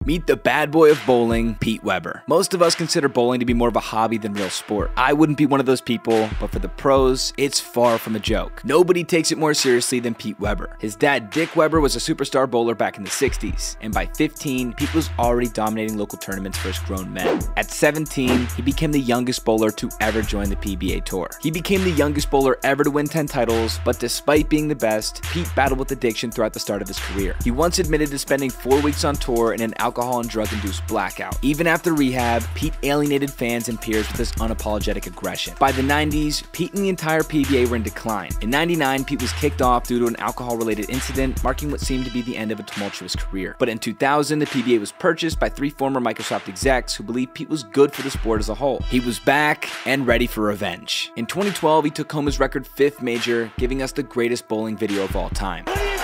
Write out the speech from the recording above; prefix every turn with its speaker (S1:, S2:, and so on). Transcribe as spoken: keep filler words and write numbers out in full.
S1: Meet the bad boy of bowling, Pete Weber. Most of us consider bowling to be more of a hobby than real sport. I wouldn't be one of those people, but for the pros, it's far from a joke. Nobody takes it more seriously than Pete Weber. His dad, Dick Weber, was a superstar bowler back in the sixties, and by fifteen, Pete was already dominating local tournaments for his grown men. At seventeen, he became the youngest bowler to ever join the P B A Tour. He became the youngest bowler ever to win ten titles, but despite being the best, Pete battled with addiction throughout the start of his career. He once admitted to spending four weeks on tour in an alcohol and drug-induced blackout. Even after rehab, Pete alienated fans and peers with his unapologetic aggression. By the nineties, Pete and the entire P B A were in decline. In ninety-nine, Pete was kicked off due to an alcohol-related incident, marking what seemed to be the end of a tumultuous career. But in two thousand, the P B A was purchased by three former Microsoft execs who believed Pete was good for the sport as a whole. He was back and ready for revenge. In twenty twelve, he took home his record fifth major, giving us the greatest bowling video of all time.